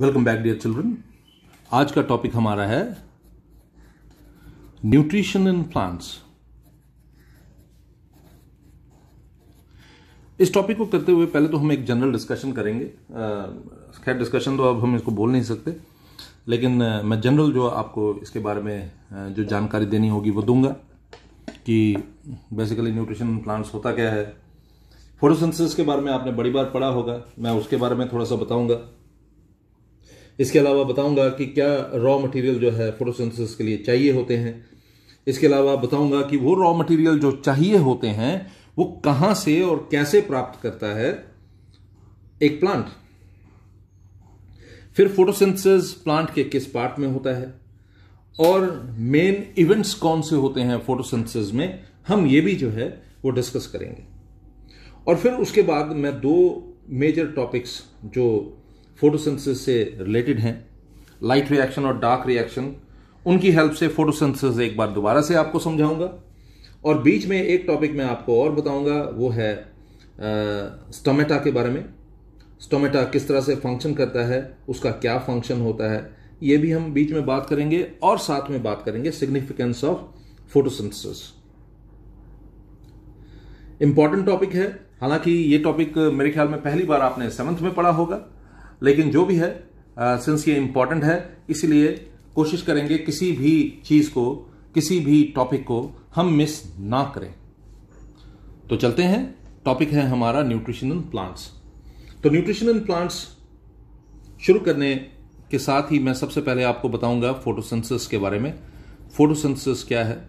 Welcome back dear children. आज का topic हमारा है न्यूट्रिशन इन प्लांट्स। इस टॉपिक को करते हुए पहले तो हम एक जनरल डिस्कशन करेंगे। खैर डिस्कशन तो अब हम इसको बोल नहीं सकते, लेकिन मैं जनरल जो आपको इसके बारे में जो जानकारी देनी होगी वो दूंगा कि बेसिकली न्यूट्रिशन इन प्लांट्स होता क्या है। फोटोसिंथेसिस के बारे में आपने बड़ी बार पढ़ा होगा, मैं उसके बारे में थोड़ा सा बताऊंगा। इसके अलावा बताऊंगा कि क्या रॉ मटेरियल जो है फोटोसिंथेसिस के लिए चाहिए होते हैं। इसके अलावा बताऊंगा कि वो रॉ मटेरियल जो चाहिए होते हैं वो कहां से और कैसे प्राप्त करता है एक प्लांट। फिर फोटोसिंथेसिस प्लांट के किस पार्ट में होता है और मेन इवेंट्स कौन से होते हैं फोटोसिंथेसिस में, हम ये भी जो है वो डिस्कस करेंगे। और फिर उसके बाद मैं दो मेजर टॉपिक्स जो फोटोसिंथेसिस से रिलेटेड हैं, लाइट रिएक्शन और डार्क रिएक्शन, उनकी हेल्प से फोटोसिंथेसिस एक बार दोबारा से आपको समझाऊंगा। और बीच में एक टॉपिक मैं आपको और बताऊंगा, वो है स्टोमेटा के बारे में। स्टोमेटा किस तरह से फंक्शन करता है, उसका क्या फंक्शन होता है, ये भी हम बीच में बात करेंगे। और साथ में बात करेंगे significance of photosynthesis. Important topic है, हालांकि ये टॉपिक मेरे ख्याल में पहली बार आपने 7th में पढ़ा होगा, लेकिन जो भी है सिंस ये इंपॉर्टेंट है इसलिए कोशिश करेंगे किसी भी चीज को, किसी भी टॉपिक को हम मिस ना करें। तो चलते हैं, टॉपिक है हमारा न्यूट्रिशन इन प्लांट्स। तो न्यूट्रिशन इन प्लांट्स शुरू करने के साथ ही मैं सबसे पहले आपको बताऊंगा फोटोसिंथेसिस के बारे में। फोटोसिंथेसिस क्या है?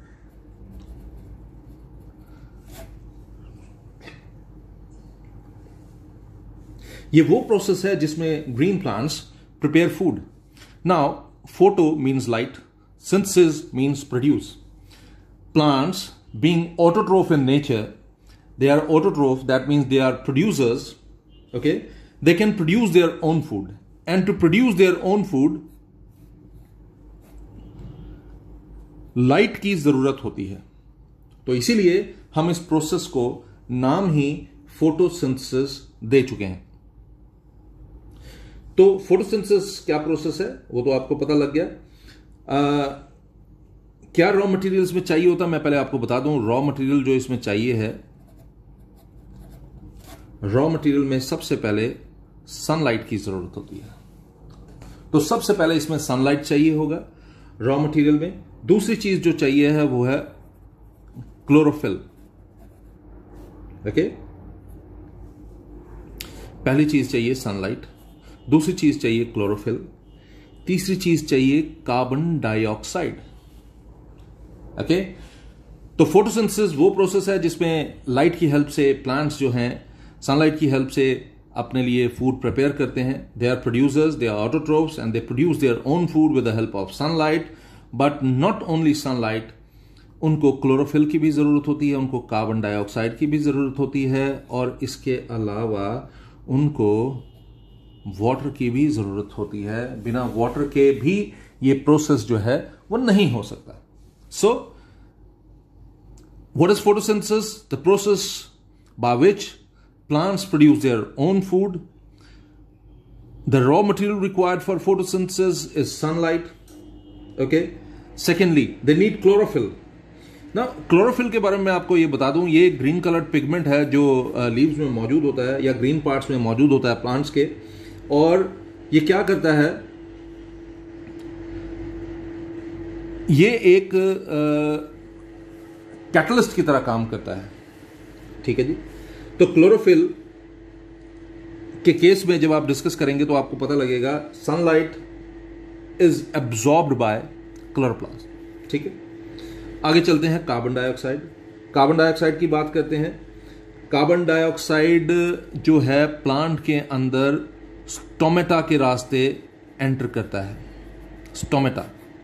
ये वो प्रोसेस है जिसमें green plants prepare food. Now photo means light, synthesis means produce. Plants being autotroph in nature, they are autotroph, that means they are producers, okay? They can produce their own food, and to produce their own food light की जरूरत होती है। तो इसीलिए हम इस process को नाम ही फोटोसिंथेसिस दे चुके हैं। तो फोटोसिंथेसिस क्या प्रोसेस है वो तो आपको पता लग गया। क्या रॉ मटेरियल्स में चाहिए होता, मैं पहले आपको बता दूं। रॉ मटेरियल जो इसमें चाहिए है, रॉ मटेरियल में सबसे पहले सनलाइट की जरूरत होती है। तो सबसे पहले इसमें सनलाइट चाहिए होगा रॉ मटेरियल में। दूसरी चीज जो चाहिए है वो है क्लोरोफिल, ओके? पहली चीज चाहिए सनलाइट, दूसरी चीज चाहिए क्लोरोफिल, तीसरी चीज चाहिए कार्बन डाइऑक्साइड, ओके? तो फोटोसिंथेसिस वो प्रोसेस है जिसमें लाइट की हेल्प से प्लांट्स जो हैं सनलाइट की हेल्प से अपने लिए फूड प्रिपेयर करते हैं। They are producers, they are autotrophs and they produce their own food with the help of sunlight. But not only sunlight, उनको क्लोरोफिल की भी जरूरत होती है, उनको कार्बन डाइऑक्साइड की भी जरूरत होती है, और इसके अलावा उनको वाटर की भी जरूरत होती है। बिना वाटर के भी ये प्रोसेस जो है वो नहीं हो सकता। So what is photosynthesis? The process by which plants produce their own food. The raw material required for photosynthesis is sunlight, okay? Secondly, they need chlorophyll. Now chlorophyll के बारे में आपको ये बता दूं, ये ग्रीन कलर्ड पिगमेंट है जो लीव्स में मौजूद होता है या ग्रीन पार्ट्स में मौजूद होता है प्लांट्स के। और ये क्या करता है, ये एक कैटलिस्ट की तरह काम करता है, ठीक है जी? तो क्लोरोफिल के केस में जब आप डिस्कस करेंगे तो आपको पता लगेगा sunlight is absorbed by chloroplast, ठीक है? आगे चलते हैं कार्बन डाइऑक्साइड। कार्बन डाइऑक्साइड की बात करते हैं। कार्बन डाइऑक्साइड जो है प्लांट के अंदर स्टोमेटा के रास्ते एंटर करता है। Stomata,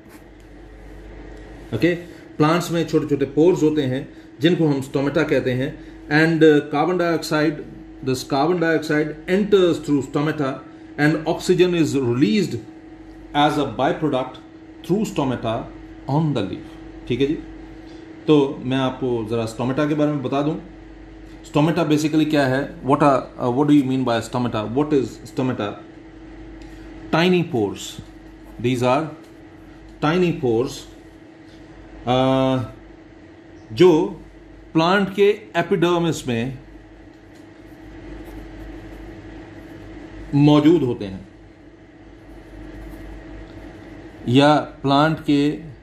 okay? प्लांट्स में छोटे छोटे पोर्स होते हैं जिनको हम स्टोमेटा कहते हैं। And carbon dioxide, this carbon dioxide enters through stomata and oxygen is released as a byproduct through stomata on the leaf, ठीक है जी? तो मैं आपको जरा स्टोमेटा के बारे में बता दूं। स्टोमेटा बेसिकली क्या है? What do you mean by stomata? What is stomata? Tiny pores, these are tiny pores जो प्लांट के एपिडर्मिस में मौजूद होते हैं, या प्लांट के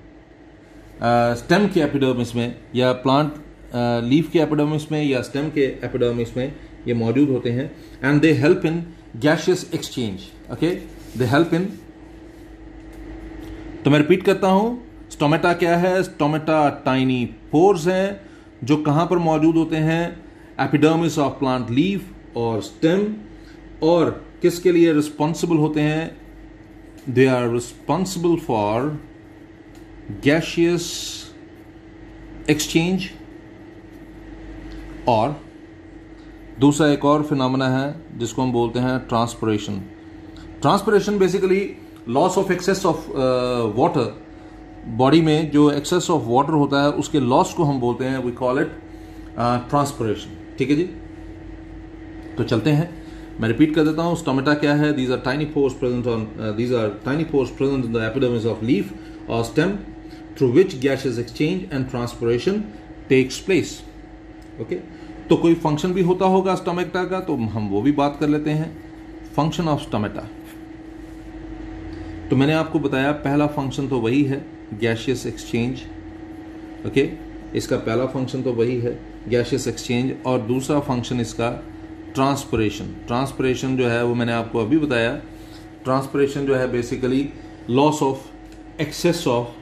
स्टेम के एपिडर्मिस में, या प्लांट लीफ के एपिडर्मिस में, या स्टेम के एपिडर्मिस में ये मौजूद होते हैं. And they help in gaseous exchange. Okay, they help in. तो मैं रिपीट करता हूं, स्टोमेटा क्या है? स्टोमेटा टाइनी पोर्स हैं जो कहां पर मौजूद होते हैं? एपिडर्मिस ऑफ प्लांट लीफ और स्टेम. और किसके लिए रिस्पॉन्सिबल होते हैं? They are responsible for gaseous exchange. और दूसरा एक और फिनोमेना है जिसको हम बोलते हैं transpiration. Transpiration basically loss of excess of water. Body में जो एक्सेस ऑफ वाटर होता है उसके लॉस को हम बोलते हैं, वी कॉल इट ट्रांसपिरेशन. ठीक है जी, तो चलते हैं. मैं रिपीट कर देता हूं, स्टोमेटा क्या है? These are tiny pores present in the epidermis of leaf और stem through which gaseous exchange and transpiration takes place. Okay, तो कोई फंक्शन भी होता होगा स्टोमेटा का, तो हम वो भी बात कर लेते हैं. फंक्शन ऑफ स्टोमेटा, तो मैंने आपको बताया पहला फंक्शन तो वही है, गैशियस एक्सचेंज. ओके, इसका पहला फंक्शन तो वही है, गैशियस एक्सचेंज. और दूसरा फंक्शन इसका ट्रांसपिरेशन. ट्रांसपिरेशन जो है वो मैंने आपको अभी बताया. ट्रांसपिरेशन जो है basically loss of excess of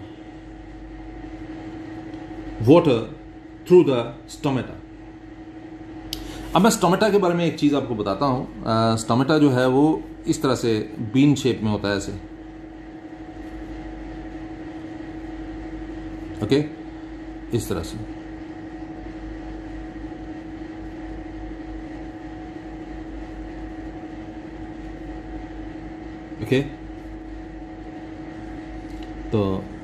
water through the stomata. अब मैं स्टोमेटा के बारे में एक चीज आपको बताता हूं. स्टोमेटा जो है वो इस तरह से बीन शेप में होता है, ऐसे. ओके, इस तरह से. ओके, तो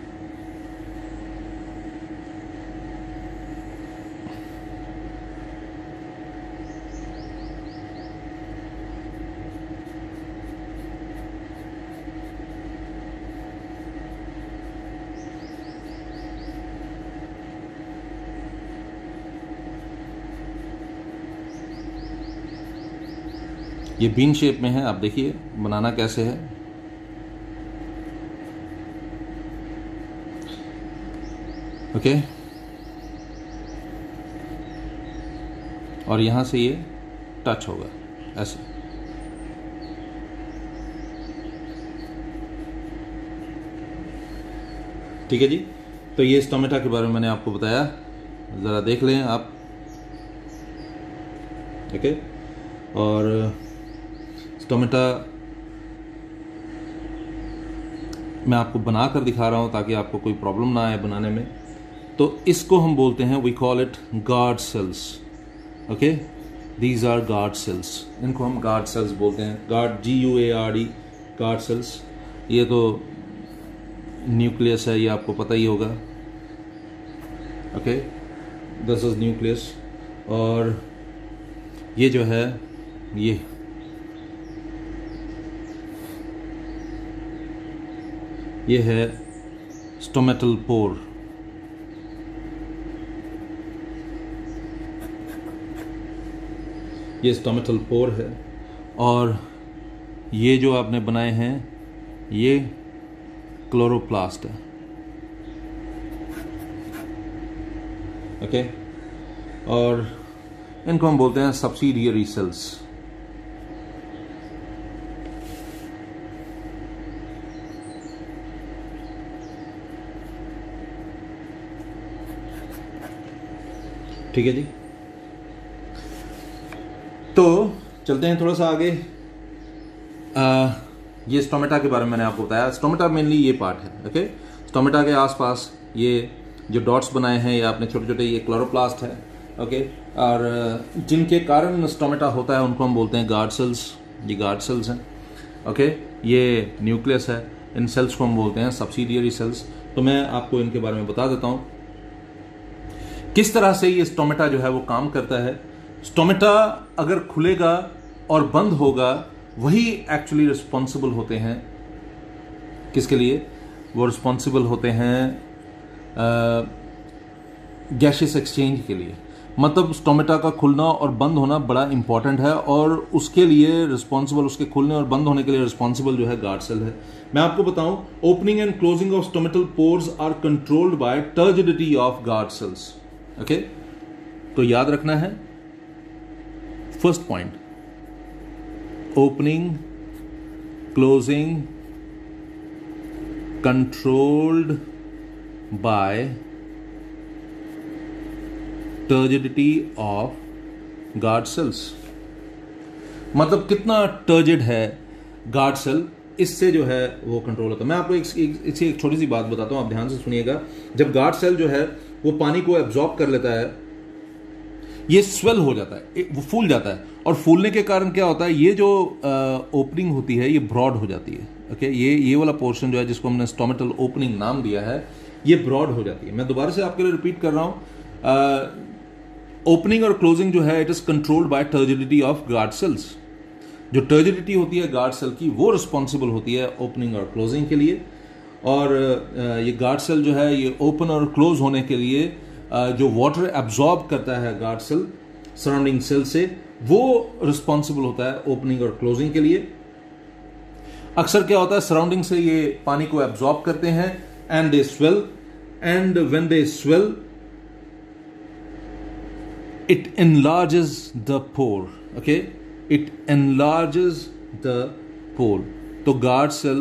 ये बीन शेप में है. आप देखिए बनाना कैसे है. ओके, और यहां से ये टच होगा ऐसे. ठीक है जी, तो ये स्टोमेटा के बारे में मैंने आपको बताया. जरा देख लें आप. ओके, और स्टोमेटा मैं आपको बना कर दिखा रहा हूं ताकि आपको कोई प्रॉब्लम ना आए बनाने में. तो इसको हम बोलते हैं, we call it guard cells. Okay, these are guard cells. इनको हम गार्ड सेल्स बोलते हैं. Guard, GUARD, guard cells. ये तो न्यूक्लियस है, ये आपको पता ही होगा. Okay, this is nucleus. और ये जो है ये है स्टोमेटल पोर. ये स्टोमेटल पोर है. और ये जो आपने बनाए हैं ये क्लोरोप्लास्ट है. ओके, और इनको हम बोलते हैं सब्सिडियरी सेल्स. ठीक है जी, तो चलते हैं थोड़ा सा आगे. ये स्टोमेटा के बारे में मैंने आपको बताया. स्टोमेटा मेनली ये पार्ट है. ओके, स्टोमेटा के आसपास ये जो डॉट्स बनाए हैं ये आपने छोटे छोटे, ये क्लोरोप्लास्ट है. ओके, और जिनके कारण स्टोमेटा होता है उनको हम बोलते हैं गार्ड सेल्स. ये गार्ड सेल्स हैं. ओके, ये न्यूक्लियस है. इन सेल्स को हम बोलते हैं सब्सिडियरी सेल्स. तो मैं आपको इनके बारे में बता देता हूं किस तरह से ये स्टोमेटा जो है वो काम करता है. स्टोमेटा अगर खुलेगा और बंद होगा वही एक्चुअली रिस्पॉन्सिबल होते हैं किसके लिए? वो रिस्पॉन्सिबल होते हैं गैशियस एक्सचेंज के लिए। मतलब स्टोमेटा का खुलना और बंद होना बड़ा इंपॉर्टेंट है, और उसके लिए रिस्पॉन्सिबल, उसके खुलने और बंद होने के लिए रिस्पॉन्सिबल जो है गार्ड सेल है। मैं आपको बताऊं, opening and closing of stomatal pores are controlled by turgidity of guard cells. Okay, तो याद रखना है first point, opening closing controlled by turgidity of guard cells. मतलब कितना टर्जिड है गार्ड सेल, इससे जो है वो कंट्रोल होता है। मैं आपको एक छोटी सी बात बताता हूं, आप ध्यान से सुनिएगा। जब गार्ड सेल जो है वो पानी को एब्जॉर्ब कर लेता है, ये स्वेल हो जाता है, वो फूल जाता है, और फूलने के कारण क्या होता है, ये जो ओपनिंग होती है ये ब्रॉड हो जाती है। ओके, ये वाला पोर्शन जो है जिसको हमने स्टोमेटल ओपनिंग नाम दिया है, ये ब्रॉड हो जाती है। मैं दोबारा से आपके लिए रिपीट कर रहा हूं, ओपनिंग और क्लोजिंग जो है it is controlled by turgidity of guard cells. जो टर्जिडिटी होती है गार्ड सेल की, वो रिस्पॉन्सिबल होती है ओपनिंग और क्लोजिंग के लिए। और ये गार्ड सेल जो है ये ओपन और क्लोज होने के लिए जो वाटर एब्जॉर्ब करता है गार्ड सेल सराउंडिंग सेल से, वो रिस्पॉन्सिबल होता है ओपनिंग और क्लोजिंग के लिए। अक्सर क्या होता है, सराउंडिंग से ये पानी को एब्जॉर्ब करते हैं and they swell, and when they swell it enlarges the pore. Okay, it enlarges the pore. तो guard cell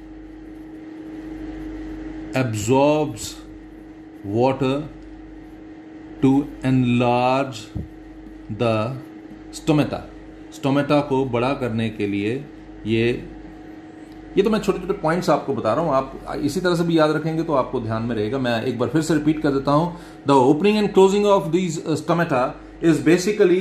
absorbs water to enlarge the stomata. Stomata को बड़ा करने के लिए ये तो मैं छोटे छोटे पॉइंट्स आपको बता रहा हूं, आप इसी तरह से भी याद रखेंगे तो आपको ध्यान में रहेगा। मैं एक बार फिर से रिपीट कर देता हूं, the opening and closing of these stomata is basically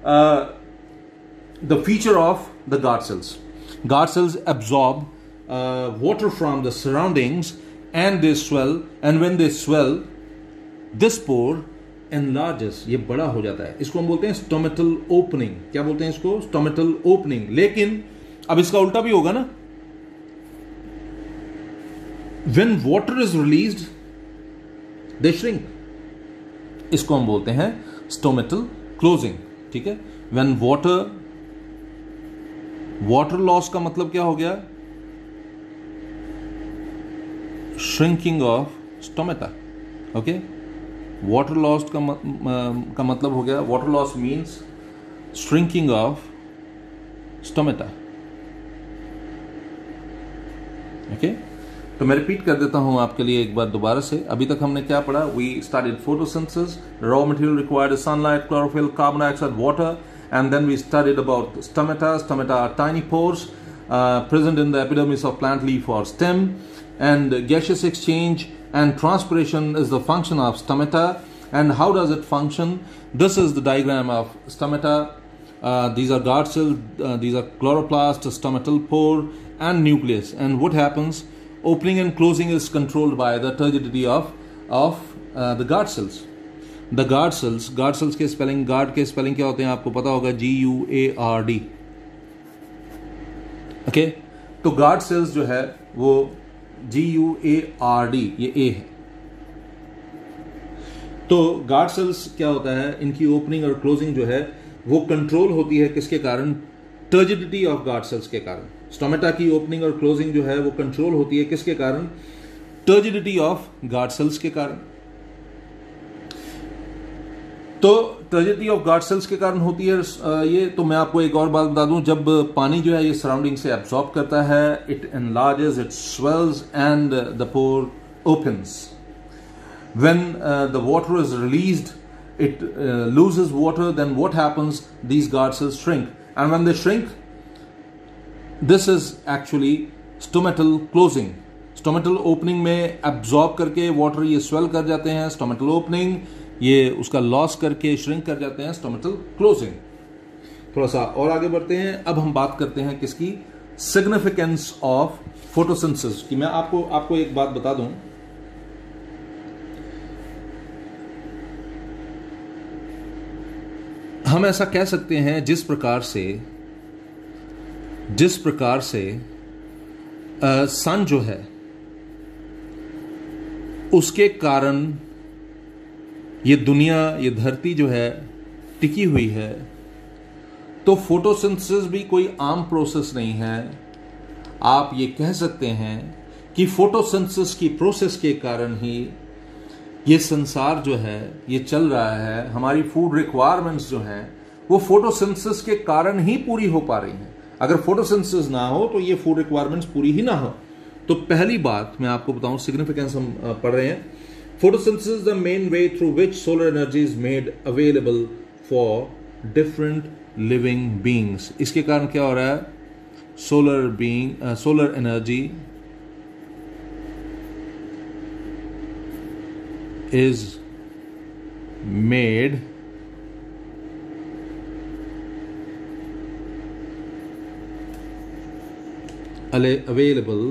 the feature of the guard cells. Guard cells absorb water from the surroundings and they swell, and when they swell, this pore enlarges, ये बड़ा हो जाता है। इसको हम बोलते हैं stomatal opening. क्या बोलते हैं इसको? Stomatal opening. लेकिन अब इसका उल्टा भी होगा ना, when water is released they shrink, इसको हम बोलते हैं स्टोमेटल क्लोजिंग। ठीक है, when वाटर लॉस का मतलब क्या हो गया? Shrinking of stomata. Okay, water loss का मतलब हो गया, water loss means shrinking of stomata. Okay, तो मैं रिपीट कर देता हूं आपके लिए एक बार दोबारा से। अभी तक हमने क्या पढ़ा? We started photosynthesis, raw material required sunlight, chlorophyll, carbon dioxide, water, and then we studied about stomata. Stomata are tiny pores present in the epidermis of plant leaf or stem, and gaseous exchange and transpiration is the function of stomata. And how does it function? This is the diagram of stomata. These are guard cells, these are chloroplast, stomatal pore and nucleus. And what happens? Opening and closing is controlled by the turgidity of the guard cells. The guard cells के spelling, guard के स्पेलिंग क्या होते हैं आपको पता होगा, GUARD। Okay, तो गार्ड सेल्स जो है वो GUARD, ये A है। तो गार्ड सेल्स क्या होता है, इनकी ओपनिंग और क्लोजिंग जो है वो कंट्रोल होती है किसके कारण? टर्जिडिटी ऑफ गार्ड सेल्स के कारण। स्टोमेटा की ओपनिंग और क्लोजिंग जो है वो कंट्रोल होती है किसके कारण? टर्जिडिटी ऑफ गार्ड सेल्स के कारण। तो टर्जिडिटी ऑफ गार्ड सेल्स के कारण होती है ये। तो मैं आपको एक और बात बता दूं, जब पानी जो है ये सराउंडिंग से एब्जॉर्ब करता है, it enlarges, it swells and the pore opens. When the water is released, it loses water, then what happens? These guard cells shrink, and when they shrink, this is actually stomatal closing. Stomatal opening में absorb करके water ये swell कर जाते हैं, stomatal opening ये उसका loss करके shrink कर जाते हैं, stomatal closing। थोड़ा सा और आगे बढ़ते हैं। अब हम बात करते हैं किसकी? significance of photosynthesis की। मैं आपको एक बात बता दूं, हम ऐसा कह सकते हैं जिस प्रकार से सन जो है उसके कारण ये दुनिया, ये धरती जो है टिकी हुई है। तो फोटोसिंथेसिस भी कोई आम प्रोसेस नहीं है। आप ये कह सकते हैं कि फोटोसिंथेसिस की प्रोसेस के कारण ही ये संसार जो है ये चल रहा है। हमारी फूड रिक्वायरमेंट्स जो हैं वो फोटोसिंथेसिस के कारण ही पूरी हो पा रही हैं। अगर फोटोसिंथेसिस ना हो तो ये फूड रिक्वायरमेंट्स पूरी ही ना हो। तो पहली बात मैं आपको बताऊं, सिग्निफिकेंस हम पढ़ रहे हैं। Photosynthesis is the main way through which solar energy is made available for different living beings. इसके कारण क्या हो रहा है? Solar energy is made available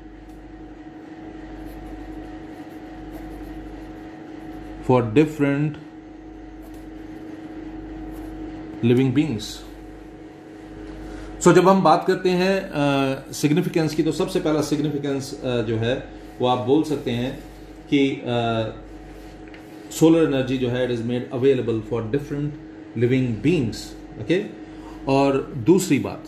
for different living beings. जब हम बात करते हैं सिग्निफिकेंस की, तो सबसे पहला सिग्निफिकेंस जो है वो आप बोल सकते हैं कि सोलर एनर्जी जो है it is made available for different living beings. Okay, और दूसरी बात,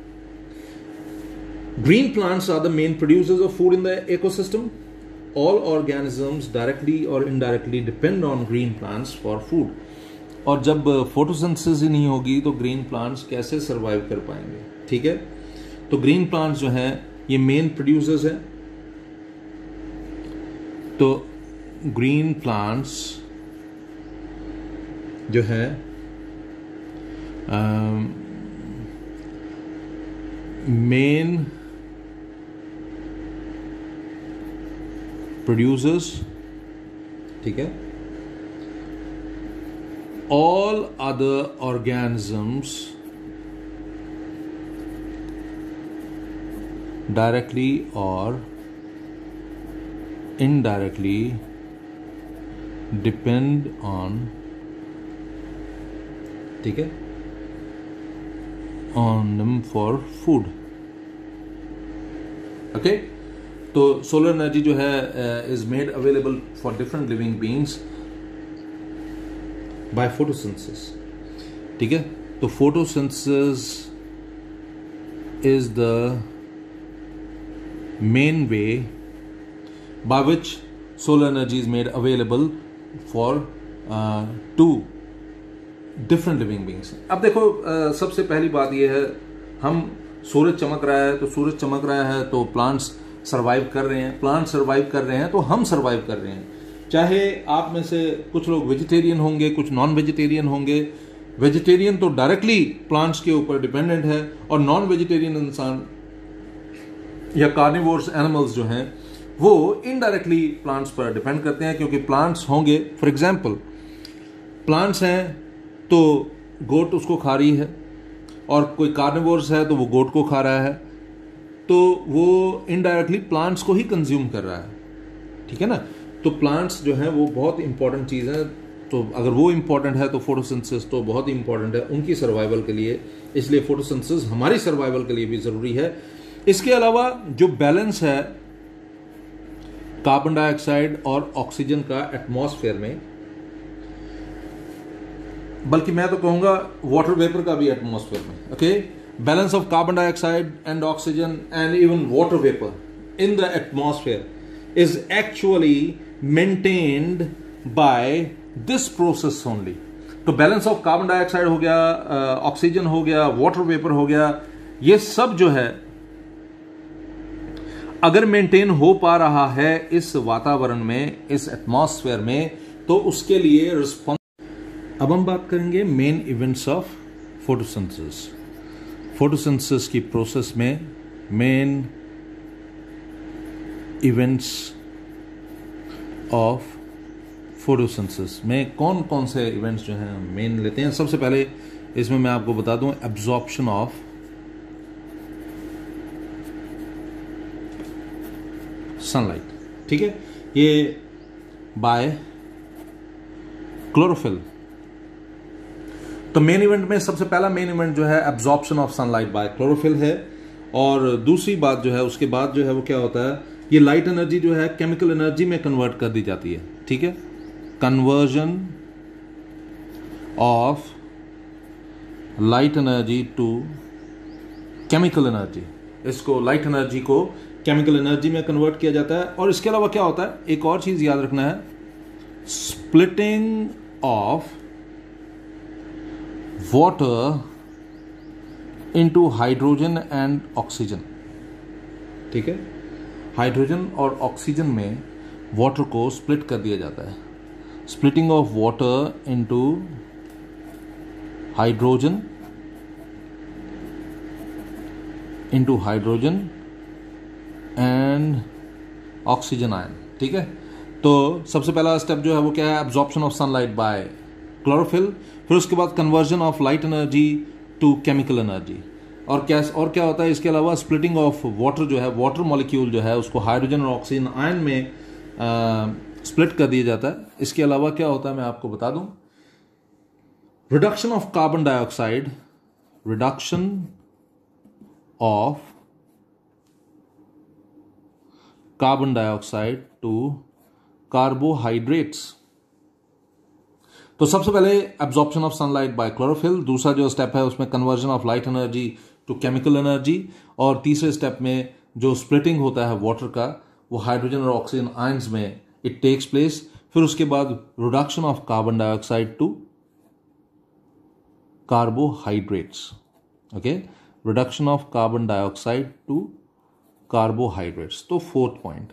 green plants are the main producers of food in the ecosystem. All organisms directly और indirectly depend on green plants for food. और जब photosynthesis ही नहीं होगी तो green plants कैसे सरवाइव कर पाएंगे? ठीक है, तो ग्रीन प्लांट्स जो हैं ये मेन प्रोड्यूसर्स हैं। तो ग्रीन प्लांट्स जो है मेन प्रोड्यूसर्स, ठीक है। ऑल अदर ऑर्गेनिजम्स डायरेक्टली और indirectly depend on, ठीक है, on them for food. Okay, तो सोलर एनर्जी जो है is made available for different living beings by photosynthesis. ठीक है, तो photosynthesis is the main way by which solar energy is made available for two different living beings. अब देखो सबसे पहली बात यह है, हम सूरज चमक रहा है तो सूरज चमक रहा है तो प्लांट्स सरवाइव कर रहे हैं, प्लांट्स सरवाइव कर रहे हैं तो हम सरवाइव कर रहे हैं। चाहे आप में से कुछ लोग वेजिटेरियन होंगे, कुछ नॉन वेजिटेरियन होंगे। वेजिटेरियन तो डायरेक्टली प्लांट्स के ऊपर डिपेंडेंट है, और नॉन वेजिटेरियन इंसान या कार्निवोर्स एनिमल्स जो हैं वो इनडायरेक्टली प्लांट्स पर डिपेंड करते हैं, क्योंकि प्लांट्स होंगे, फॉर एग्जांपल प्लांट्स हैं तो गोट उसको खा रही है, और कोई कार्निवोर्स है तो वो गोट को खा रहा है, तो वो इनडायरेक्टली प्लांट्स को ही कंज्यूम कर रहा है। ठीक है ना, तो प्लांट्स जो हैं वो बहुत इंपॉर्टेंट चीज़ है। तो अगर वो इंपॉर्टेंट है तो फोटोसिंथेसिस तो बहुत ही इंपॉर्टेंट है उनकी सर्वाइवल के लिए, इसलिए फोटोसिंथेसिस हमारी सर्वाइवल के लिए भी ज़रूरी है। इसके अलावा जो बैलेंस है कार्बन डाइऑक्साइड और ऑक्सीजन का एटमॉस्फेयर में, बल्कि मैं तो कहूंगा वाटर वेपर का भी एटमॉस्फेयर में, okay, balance of carbon dioxide and oxygen and even water vapour in the atmosphere is actually maintained by this process only. तो बैलेंस ऑफ कार्बन डाइऑक्साइड हो गया, ऑक्सीजन हो गया, वाटर वेपर हो गया, ये सब जो है अगर मेंटेन हो पा रहा है इस वातावरण में, इस एटमॉस्फेयर में, तो उसके लिए रिस्पॉन्स। अब हम बात करेंगे main events of photosynthesis. Photosynthesis की प्रोसेस में मेन इवेंट्स ऑफ फोटोसिंथेसिस में कौन कौन से इवेंट्स जो हैं मेन लेते हैं। सबसे पहले इसमें मैं आपको बता दूं एब्जॉर्प्शन ऑफ सनलाइट। ठीक है, ये बाय क्लोरोफिल। तो मेन इवेंट में सबसे पहला मेन इवेंट जो है absorption of sunlight by chlorophyll है। और दूसरी बात जो है उसके बाद जो है वो क्या होता है, ये लाइट एनर्जी जो है केमिकल एनर्जी में कन्वर्ट कर दी जाती है, ठीक है। Conversion of light energy to chemical energy, इसको लाइट एनर्जी को केमिकल एनर्जी में कन्वर्ट किया जाता है। और इसके अलावा क्या होता है, एक और चीज याद रखना है, splitting of water into hydrogen and oxygen, ठीक है। हाइड्रोजन और ऑक्सीजन में वाटर को स्प्लिट कर दिया जाता है। Splitting of water into hydrogen and oxygen ion, ठीक है। तो सबसे पहला स्टेप जो है वो क्या है, absorption of sunlight by chlorophyll, फिर उसके बाद conversion of light energy to chemical energy. और क्या होता है इसके अलावा, स्प्लिटिंग ऑफ वाटर जो है, वाटर मॉलिक्यूल जो है उसको हाइड्रोजन और ऑक्सीजन आयन में स्प्लिट कर दिया जाता है। इसके अलावा क्या होता है मैं आपको बता दूं, reduction of carbon dioxide, reduction of carbon dioxide to carbohydrates. तो सबसे पहले absorption of sunlight by chlorophyll, दूसरा जो स्टेप है उसमें conversion of light energy to chemical energy, और तीसरे स्टेप में जो स्प्लिटिंग होता है वाटर का वो हाइड्रोजन और ऑक्सीजन आयंस में इट टेक्स प्लेस। फिर उसके बाद reduction of carbon dioxide to carbohydrates, okay, reduction of carbon dioxide to carbohydrates. तो फोर्थ पॉइंट,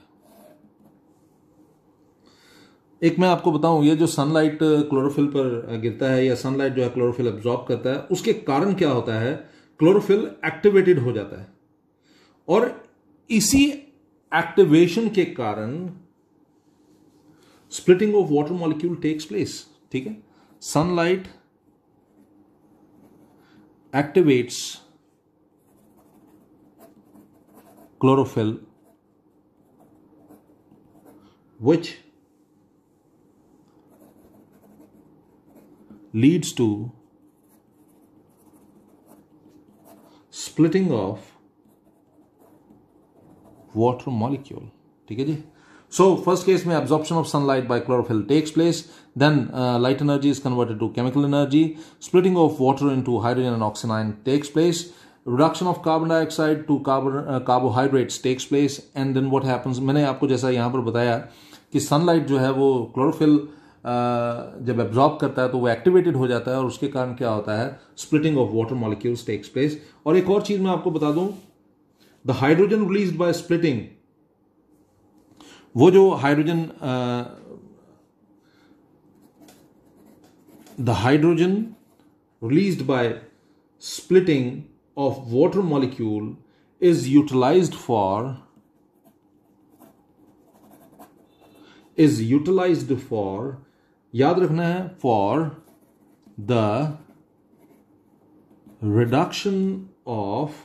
एक मैं आपको बताऊं, ये जो सनलाइट क्लोरोफिल पर गिरता है या सनलाइट जो है क्लोरोफिल एब्जॉर्ब करता है, उसके कारण क्या होता है, क्लोरोफिल एक्टिवेटेड हो जाता है और इसी एक्टिवेशन के कारण splitting of water molecule takes place, ठीक है। Sunlight activates chlorophyll which leads to splitting of water molecule, ठीक है जी। So first case में absorption of sunlight by chlorophyll takes place, then light energy is converted to chemical energy, splitting of water into hydrogen and oxygen ion takes place, reduction of carbon dioxide to carbohydrates takes place, and then what happens, मैंने आपको जैसा यहाँ पर बताया कि sunlight जो है वो क्लोरोफिल जब एब्जॉर्ब करता है तो वो एक्टिवेटेड हो जाता है और उसके कारण क्या होता है, splitting of water molecules takes place. और एक और चीज मैं आपको बता दूं, the hydrogen released by splitting, वो जो hydrogen the hydrogen released by splitting of water molecule is utilized for याद रखना है, for the reduction of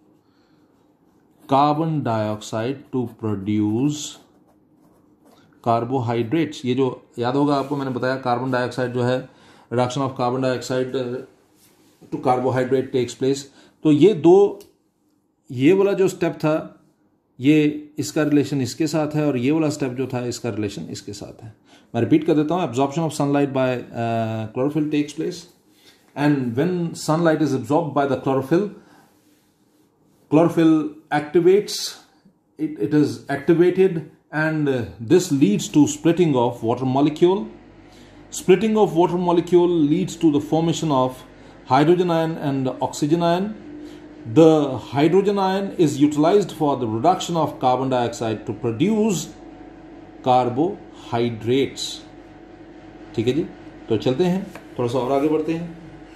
carbon dioxide to produce carbohydrates। ये जो याद होगा आपको, मैंने बताया कार्बन डाइऑक्साइड जो है, reduction of carbon dioxide to carbohydrate takes place. तो ये वाला जो स्टेप था ये इसका रिलेशन इसके साथ है और ये वाला स्टेप जो था इसका रिलेशन इसके साथ है। मैं रिपीट कर देता हूं, absorption of sunlight by chlorophyll takes place, and when sunlight is absorbed by the chlorophyll activates, it is activated, and this leads to splitting of water molecule. Splitting of water molecule leads to the formation of hydrogen ion and oxygen ion. The hydrogen ion is utilized for the reduction of carbon dioxide to produce carbohydrates. ठीक है जी, तो चलते हैं थोड़ा सा और आगे बढ़ते हैं।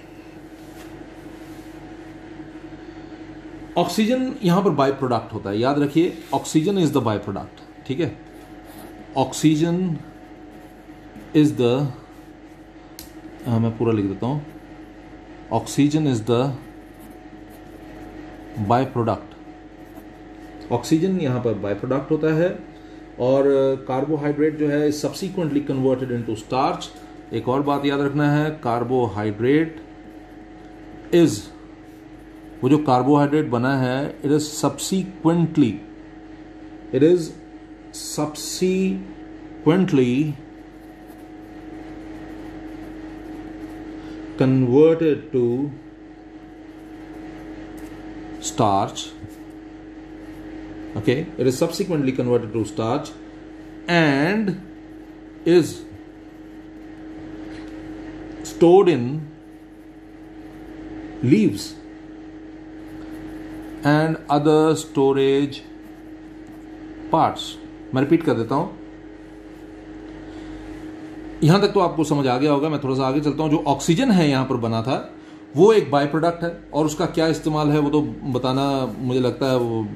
ऑक्सीजन यहां पर बाय प्रोडक्ट होता है, याद रखिए oxygen is the by product, ठीक है। ऑक्सीजन इज द, मैं पूरा लिख देता हूं, oxygen is the by product. Oxygen यहां पर बाय प्रोडक्ट होता है और कार्बोहाइड्रेट जो है सब्सिक्वेंटली कन्वर्टेड इनटू स्टार्च। एक और बात याद रखना है, कार्बोहाइड्रेट इज, वो जो कार्बोहाइड्रेट बना है, it is subsequently converted to starch. Okay, it is subsequently converted to starch and is stored in leaves and other storage parts. मैं रिपीट कर देता हूं, यहां तक तो आपको समझ आ गया होगा। मैं थोड़ा सा आगे चलता हूं। जो ऑक्सीजन है यहां पर बना था वो एक बाय प्रोडक्ट है, और उसका क्या इस्तेमाल है वो तो बताना मुझे लगता है वो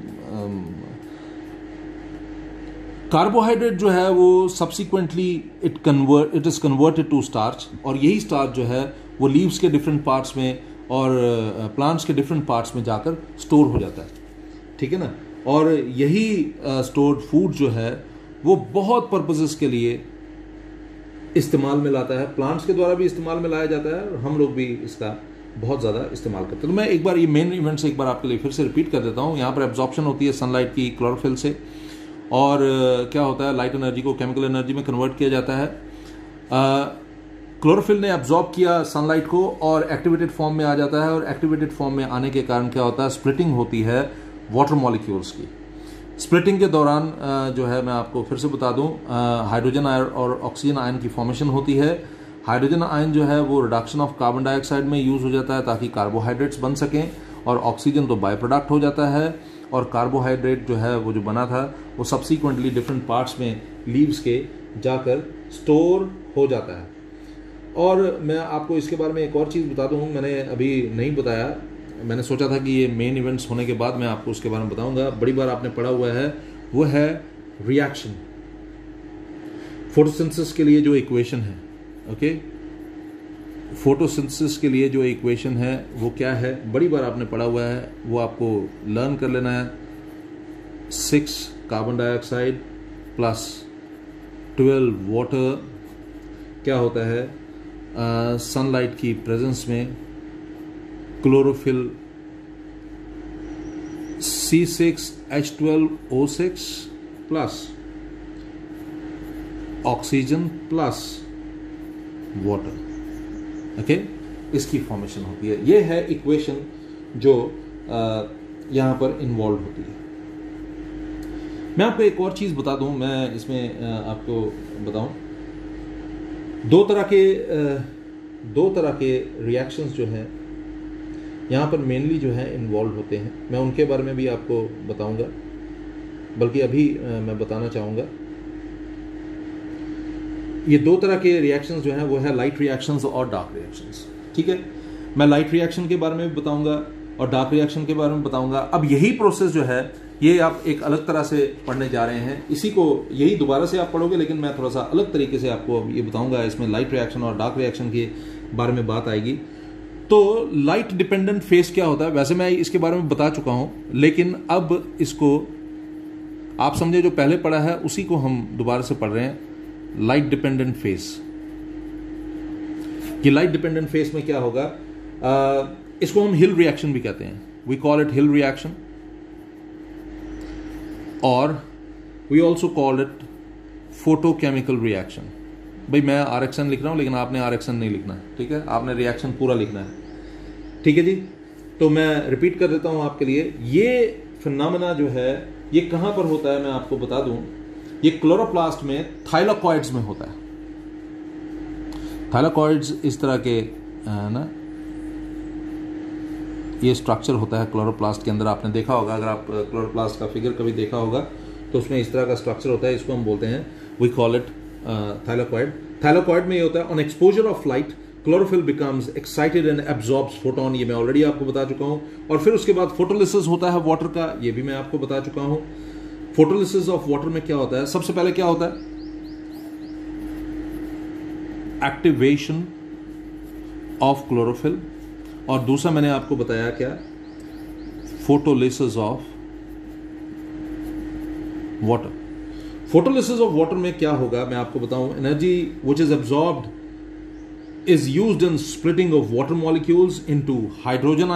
कार्बोहाइड्रेट जो है वो subsequently it is converted to starch, और यही स्टार्च जो है वो लीव्स के डिफरेंट पार्ट्स में और प्लांट्स के डिफरेंट पार्ट्स में जाकर स्टोर हो जाता है। ठीक है ना। और यही स्टोर्ड फूड जो है वो बहुत पर्पसेस के लिए इस्तेमाल में लाता है। प्लांट्स के द्वारा भी इस्तेमाल में लाया जाता है और हम लोग भी इसका बहुत ज़्यादा इस्तेमाल करते हैं। तो मैं एक बार ये मेन इवेंट्स एक बार आपके लिए फिर से रिपीट कर देता हूँ। यहाँ पर एब्जॉर्प्शन होती है सनलाइट की क्लोरोफिल से, और क्या होता है, लाइट एनर्जी को केमिकल एनर्जी में कन्वर्ट किया जाता है। क्लोरोफिल ने एब्जॉर्ब किया सनलाइट को और एक्टिवेटेड फॉर्म में आ जाता है, और एक्टिवेटेड फॉर्म में आने के कारण क्या होता है, स्प्लिटिंग होती है वाटर मॉलिक्यूल्स की। स्प्लिटिंग के दौरान जो है मैं आपको फिर से बता दूं, हाइड्रोजन आयन और ऑक्सीजन आयन की फॉर्मेशन होती है। हाइड्रोजन आयन जो है वो रिडक्शन ऑफ कार्बन डाइऑक्साइड में यूज हो जाता है ताकि कार्बोहाइड्रेट्स बन सकें, और ऑक्सीजन तो बाय प्रोडक्ट हो जाता है, और कार्बोहाइड्रेट जो है वो जो बना था वो सब्सिक्वेंटली डिफरेंट पार्ट्स में लीव्स के जाकर स्टोर हो जाता है। और मैं आपको इसके बारे में एक और चीज़ बता दूं, मैंने अभी नहीं बताया, मैंने सोचा था कि ये मेन इवेंट्स होने के बाद मैं आपको उसके बारे में बताऊंगा। बड़ी बार आपने पढ़ा हुआ है, वो है रिएक्शन। फोटोसिंथेसिस के लिए जो इक्वेशन है, ओके, फोटोसिंथेसिस के लिए जो इक्वेशन है वो क्या है, बड़ी बार आपने पढ़ा हुआ है, वो आपको लर्न कर लेना है। 6 कार्बन डाइऑक्साइड प्लस 12 वाटर क्या होता है, सनलाइट की प्रेजेंस में chlorophyll C6H12O6 plus oxygen plus water, okay, इसकी फॉर्मेशन होती है। ये है इक्वेशन जो यहां पर इन्वॉल्व होती है। मैं आपको एक और चीज बता दूं, मैं इसमें आपको बताऊं, दो तरह के रिएक्शंस जो हैं यहाँ पर मेनली जो है इन्वॉल्व होते हैं। मैं उनके बारे में भी आपको बताऊंगा, बल्कि अभी मैं बताना चाहूँगा। ये 2 तरह के रिएक्शंस जो हैं वो है लाइट रिएक्शंस और डार्क रिएक्शंस। ठीक है, मैं लाइट रिएक्शन के बारे में भी बताऊंगा और डार्क रिएक्शन के बारे में बताऊंगा। अब यही प्रोसेस जो है ये आप एक अलग तरह से पढ़ने जा रहे हैं, इसी को यही दोबारा से आप पढ़ोगे, लेकिन मैं थोड़ा सा अलग तरीके से आपको ये बताऊंगा। इसमें लाइट रिएक्शन और डार्क रिएक्शन के बारे में बात आएगी। तो लाइट डिपेंडेंट फेस क्या होता है, वैसे मैं इसके बारे में बता चुका हूं, लेकिन अब इसको आप समझे, जो पहले पढ़ा है उसी को हम दोबारा से पढ़ रहे हैं। लाइट डिपेंडेंट फेस, ये लाइट डिपेंडेंट फेस में क्या होगा, इसको हम हिल रिएक्शन भी कहते हैं। We call it Hill reaction, और we also call it photochemical reaction. भाई मैं RXN लिख रहा हूं, लेकिन आपने RXN नहीं लिखना है, ठीक है, आपने रिएक्शन पूरा लिखना है। ठीक है जी, तो मैं रिपीट कर देता हूं आपके लिए। ये फिनोमेना जो है ये कहां पर होता है, मैं आपको बता दूं, ये क्लोरोप्लास्ट में थाइलाकॉइड्स में होता है। थाइलाकॉइड्स इस तरह के ना, ये स्ट्रक्चर होता है क्लोरोप्लास्ट के अंदर। आपने देखा होगा, अगर आप क्लोरोप्लास्ट का फिगर कभी देखा होगा तो उसमें इस तरह का स्ट्रक्चर होता है। इसको हम बोलते हैं, we call it thylakoid. Thylakoid में ये होता है, on exposure of light chlorophyll becomes excited and absorbs photon, ये मैं ऑलरेडी आपको बता चुका हूं। और फिर उसके बाद फोटोलिसिस होता है वाटर का, ये भी मैं आपको बता चुका हूं। फोटोलिसिस ऑफ वाटर में क्या होता है, सबसे पहले क्या होता है, एक्टिवेशन ऑफ क्लोरोफिल, और दूसरा मैंने आपको बताया क्या, photolysis of water. Photolysis of water में क्या होगा मैं आपको बताऊं, energy which is absorbed is used in splitting of water molecules into hydrogen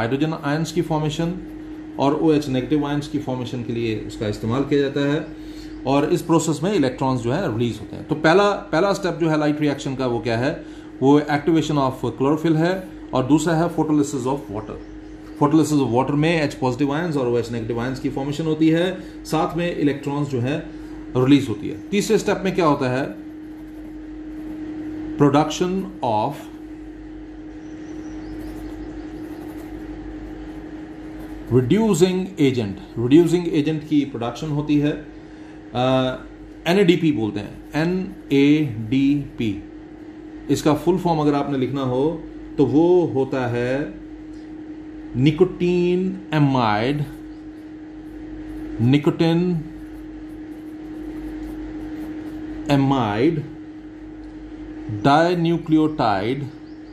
ions की फॉर्मेशन और OH नेगेटिव आयंस की फॉर्मेशन के लिए उसका इस्तेमाल किया जाता है। और इस प्रोसेस में इलेक्ट्रॉन्स जो है रिलीज होते हैं। तो पहला स्टेप जो है लाइट रिएक्शन का वो क्या है, वो एक्टिवेशन ऑफ क्लोरोफिल है, और दूसरा है photolysis of water. Photolysis of water में H पॉजिटिव आयंस और OH नेगेटिव आयंस की फॉर्मेशन होती है, साथ में इलेक्ट्रॉन्स जो है रिलीज होती है। तीसरे स्टेप में क्या होता है, production of reducing agent. Reducing agent की प्रोडक्शन होती है, NADP बोलते हैं, NADP। इसका फुल फॉर्म अगर आपने लिखना हो तो वो होता है nicotine amide, nicotine amide dinucleotide,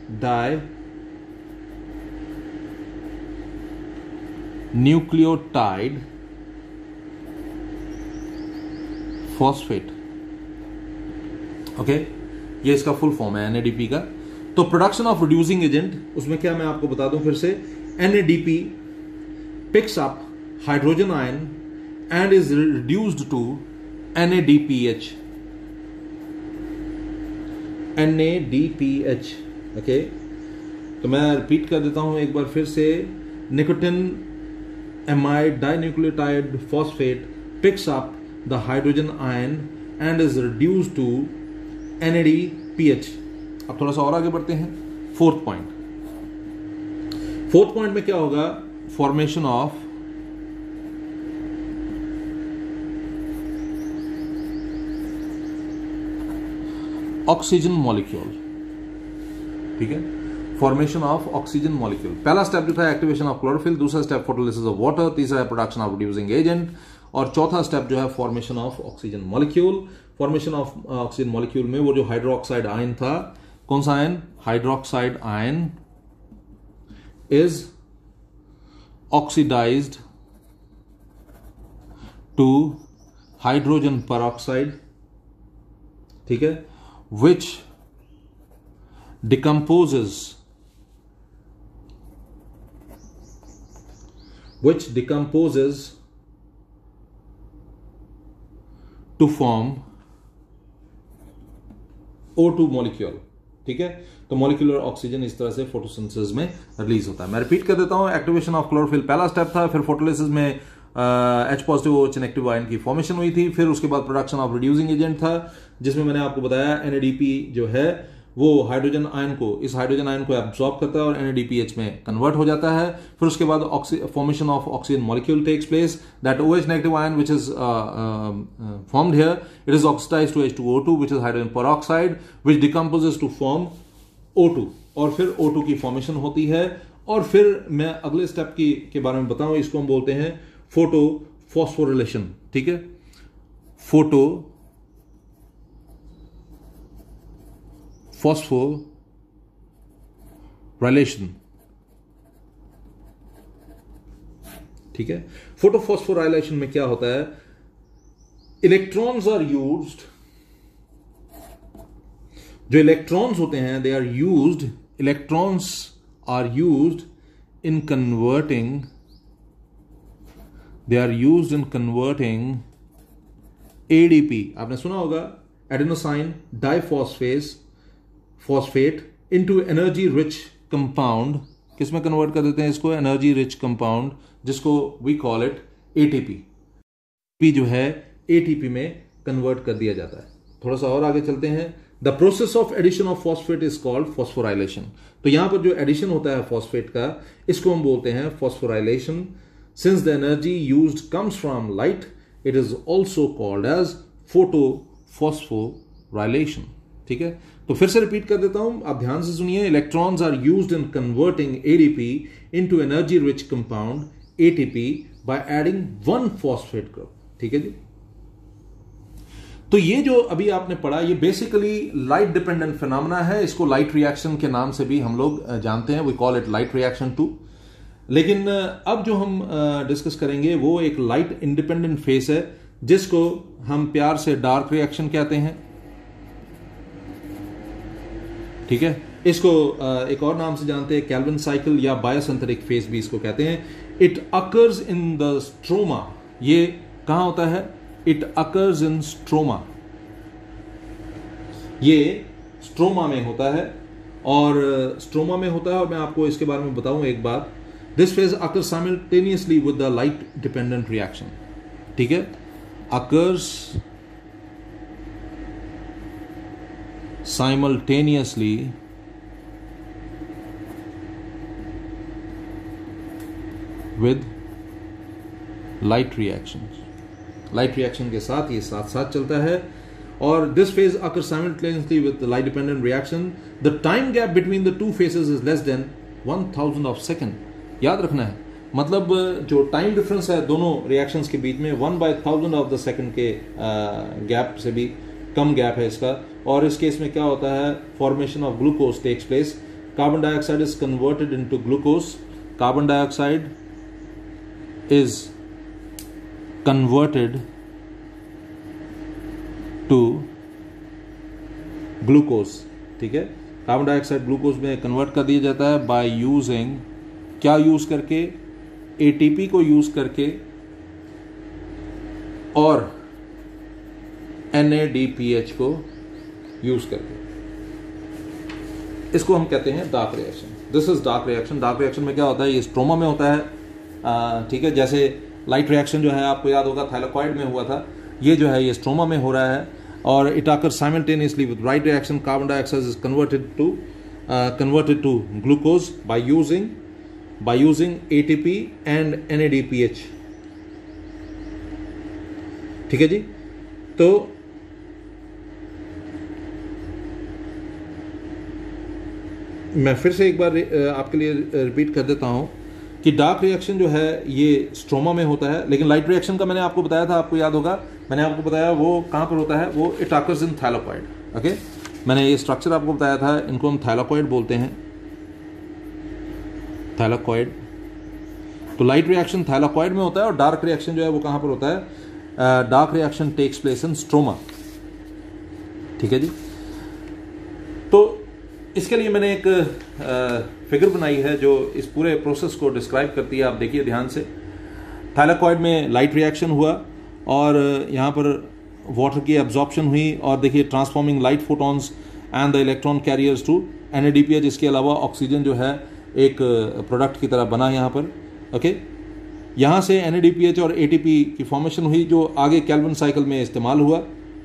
nucleotide phosphate. Okay, ये इसका फुल फॉर्म है NADP का। तो प्रोडक्शन ऑफ रिड्यूसिंग एजेंट, उसमें क्या मैं आपको बता दूं फिर से, NADP picks up hydrogen ion and is reduced to NADPH। NADPH। Okay, तो मैं रिपीट कर देता हूं एक बार फिर से, nicotine amide dinucleotide phosphate picks up the hydrogen ion and is reduced to NADPH। अब थोड़ा सा और आगे बढ़ते हैं, फोर्थ पॉइंट में क्या होगा, फॉर्मेशन ऑफ ऑक्सीजन मॉलिक्यूल। ठीक है, फॉर्मेशन ऑफ ऑक्सीजन मॉलिक्यूल। पहला स्टेप जो था एक्टिवेशन ऑफ क्लोरोफिल, दूसरा स्टेप फोटोलिसिस ऑफ वाटर, तीसरा है प्रोडक्शन ऑफ रिड्यूसिंग एजेंट, और चौथा स्टेप जो है formation of oxygen molecule. Formation of oxygen molecule में वो जो हाइड्रोक्साइड आयन था, कौन सा ion, hydroxide ion is oxidised to hydrogen peroxide. ठीक है, which decomposes to form O2 molecule. ठीक है, तो मॉलिक्यूलर ऑक्सीजन इस तरह से फोटोसिंथेसिस में रिलीज होता है। मैं रिपीट कर देता हूं, एक्टिवेशन ऑफ क्लोरोफिल पहला स्टेप था, फिर फोटोलिसिस में H positive OH negative ion की फॉर्मेशन हुई थी, फिर उसके बाद प्रोडक्शन ऑफ रिड्यूसिंग एजेंट था, जिसमें मैंने आपको बताया NADP जो है वो हाइड्रोजन आयन को, इस हाइड्रोजन आयन को एब्जॉर्ब करता है और NADPH में कन्वर्ट हो जाता है। फिर उसके बाद formation of oxygen molecule takes place, that OH negative ion which is formed here, it is oxidised to H2O2 which is hydrogen peroxide which decomposes to form O2, और फिर O2 की फॉर्मेशन होती है। और फिर मैं अगले स्टेप के बारे में बताऊं, इसको हम बोलते हैं फोटो फॉस्फोरिलेशन। ठीक है, फोटो फॉस्फोराइलेशन। ठीक है, फोटो फॉस्फोराइलेशन में क्या होता है, इलेक्ट्रॉन्स आर यूज्ड, जो इलेक्ट्रॉन्स होते हैं they are used, electrons are used in converting, they are used in converting ADP, आपने सुना होगा, adenosine diphosphate into energy rich compound. किस में कन्वर्ट कर देते हैं इसको, एनर्जी रिच कंपाउंड, जिसको we call it ATP। P जो है ATP में कन्वर्ट कर दिया जाता है। थोड़ा सा और आगे चलते हैं, the process of addition of phosphate is called phosphorylation. तो यहां पर जो एडिशन होता है फॉस्फेट का, इसको हम बोलते हैं phosphorylation. Since the energy used comes from light, it is also called as photophosphorylation। ठीक है, तो फिर से रिपीट कर देता हूं, आप ध्यान से सुनिए, electrons are used in converting ADP into energy rich compound ATP by adding one phosphate group। ठीक है जी, तो ये जो अभी आपने पढ़ा, ये बेसिकली लाइट डिपेंडेंट फिनोमेना है। इसको लाइट रिएक्शन के नाम से भी हम लोग जानते हैं, we call it light reaction 2। लेकिन अब जो हम डिस्कस करेंगे वो एक लाइट इंडिपेंडेंट फेस है, जिसको हम प्यार से डार्क रिएक्शन कहते हैं। ठीक है, इसको एक और नाम से जानते हैं, कैल्विन साइकिल या बायोसिंथेटिक फेस भी इसको कहते हैं। It occurs in the stroma. ये कहां होता है, इट अकर्स इन स्ट्रोमा, ये स्ट्रोमा में होता है और स्ट्रोमा में होता है। और मैं आपको इसके बारे में बताऊं एक बात, this phase occurs simultaneously with the light dependent reaction, ठीक है, occurs simultaneously with light reaction, light reaction के साथ ये साथ साथ चलता है। और this phase occur simultaneously with light dependent reaction, the time gap between the two phases is less than 1000 of second. याद रखना है, मतलब जो टाइम डिफरेंस है दोनों रिएक्शंस के बीच में 1/1000 ऑफ द सेकेंड के गैप से भी कम गैप है इसका। और इस केस में क्या होता है, formation of glucose takes place, carbon dioxide is converted into glucose, carbon dioxide is converted to glucose, ठीक है, कार्बन डाइऑक्साइड ग्लूकोज में कन्वर्ट कर दिया जाता है बाय यूजिंग, क्या यूज करके, एटीपी को यूज करके और NADPH को यूज करके। इसको हम कहते हैं dark reaction. This is dark reaction. Dark reaction में क्या होता है, ये स्ट्रोमा में होता है, ठीक है, जैसे लाइट रिएक्शन जो है आपको याद होगा थाइलाकॉइड में हुआ था, ये जो है ये स्ट्रोमा में हो रहा है। और it occur simultaneously with light reaction, carbon dioxide is converted to glucose by using ATP and NADPH, ठीक है जी। तो मैं फिर से एक बार आपके लिए रिपीट कर देता हूं कि डार्क रिएक्शन जो है ये स्ट्रोमा में होता है, लेकिन लाइट रिएक्शन का मैंने आपको बताया था, आपको याद होगा मैंने आपको बताया वो कहां पर होता है, वो it occurs in thylakoid. Okay, मैंने ये स्ट्रक्चर आपको बताया था, इनको हम थाइलाकॉइड बोलते हैं, थाइलाकॉइड। तो लाइट रिएक्शन थाइलाकॉइड में होता है और डार्क रिएक्शन जो है वो कहां पर होता है, dark reaction takes place in stroma, ठीक है जी। तो इसके लिए मैंने एक फिगर बनाई है जो इस पूरे प्रोसेस को डिस्क्राइब करती है। आप देखिए ध्यान से, थाइलाकॉइड में लाइट रिएक्शन हुआ और यहाँ पर वाटर की एब्जॉर्प्शन हुई और देखिए transforming light photons and the electron carriers to NADPH। इसके अलावा ऑक्सीजन जो है एक प्रोडक्ट की तरह बना यहाँ पर। ओके, यहाँ से NADPH और ATP की फॉर्मेशन हुई जो आगे कैल्विन साइकिल में इस्तेमाल हुआ,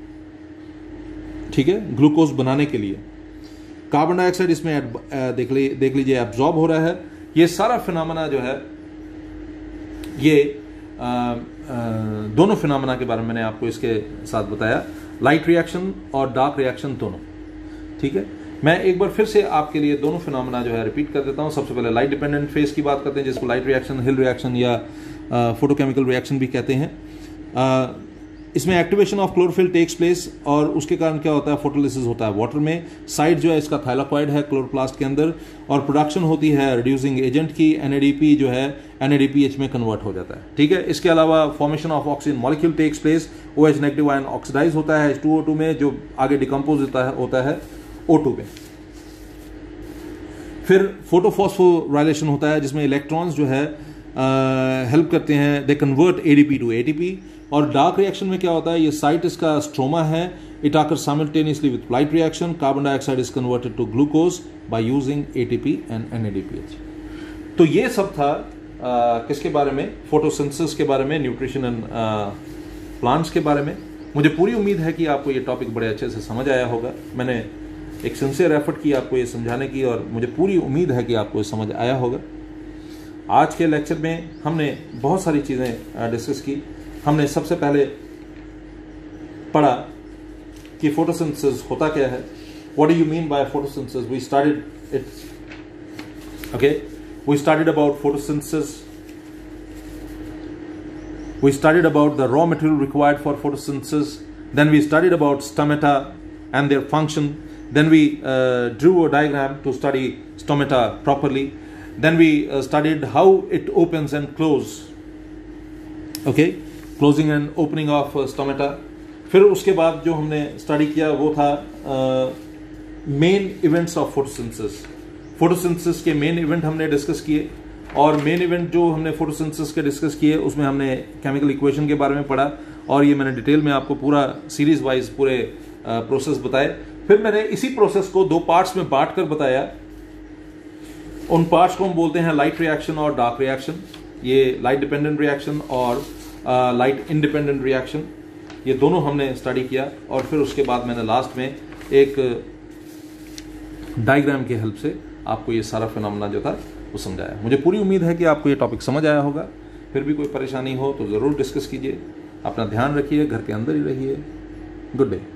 ठीक है, ग्लूकोज बनाने के लिए। कार्बन डाइऑक्साइड इसमें देख लीजिए एब्जॉर्ब हो रहा है। ये सारा फिनोमेना जो है ये दोनों फिनोमेना के बारे में मैंने आपको इसके साथ बताया, लाइट रिएक्शन और डार्क रिएक्शन दोनों, ठीक है। मैं एक बार फिर से आपके लिए दोनों फिनोमेना जो है रिपीट कर देता हूं। सबसे पहले लाइट डिपेंडेंट फेज की बात करते हैं, जिसको लाइट रिएक्शन, हिल रिएक्शन या फोटोकेमिकल रिएक्शन भी कहते हैं। इसमें activation of chlorophyll takes place और उसके कारण क्या होता है, फोटोलिसिस होता है वाटर में। साइड जो है इसका थाइलाकॉइड है क्लोरोप्लास्ट के अंदर, और प्रोडक्शन होती है रिड्यूसिंग एजेंट की, NADP जो है NADPH में कन्वर्ट हो जाता है, ठीक है। इसके अलावा formation of oxygen molecule takes place, OH negative ion oxidise होता है H2O2 में, जो आगे डिकम्पोज होता है O2 में। फिर फोटोफॉस्फोराइलेशन होता है जिसमें इलेक्ट्रॉन्स जो है हेल्प करते हैं, they convert ADP to ATP। और डार्क रिएक्शन में क्या होता है, ये साइट इसका स्ट्रोमा है, it occur simultaneously with light reaction, carbon dioxide is converted to glucose by using ATP and NADPH। तो ये सब था किसके बारे में, फोटोसिंथेसिस के बारे में, न्यूट्रिशन एंड प्लांट्स के बारे में। मुझे पूरी उम्मीद है कि आपको ये टॉपिक बड़े अच्छे से समझ आया होगा। मैंने एक सिंसियर एफर्ट की आपको ये समझाने की, और मुझे पूरी उम्मीद है कि आपको ये समझ आया होगा। आज के लेक्चर में हमने बहुत सारी चीज़ें डिस्कस की। हमने सबसे पहले पढ़ा कि फोटोसिंथेसिस होता क्या है, what do you mean by photosynthesis. We started it, okay, we started about photosynthesis, we studied about the raw material required for photosynthesis, then we studied about stomata and their function, then we drew a diagram to study stomata properly, then we studied how it opens and closes, okay, closing and opening of stomata। फिर उसके बाद जो हमने study किया वो था main events of photosynthesis. Photosynthesis के main event हमने डिस्कस किए, और मेन इवेंट जो हमने फोटोसिंथेसिस के डिस्कस किए उसमें हमने केमिकल इक्वेशन के बारे में पढ़ा, और ये मैंने डिटेल में आपको पूरा सीरीज वाइज पूरे प्रोसेस बताए। फिर मैंने इसी प्रोसेस को 2 पार्ट्स में बांट कर बताया। उन पार्ट्स को हम बोलते हैं लाइट रिएक्शन और डार्क रिएक्शन। ये लाइट डिपेंडेंट रिएक्शन और लाइट इंडिपेंडेंट रिएक्शन, ये दोनों हमने स्टडी किया। और फिर उसके बाद मैंने लास्ट में एक डायग्राम की हेल्प से आपको ये सारा फिनोमेना जो था वो समझाया। मुझे पूरी उम्मीद है कि आपको ये टॉपिक समझ आया होगा। फिर भी कोई परेशानी हो तो ज़रूर डिस्कस कीजिए। अपना ध्यान रखिए, घर के अंदर ही रहिए। Good day.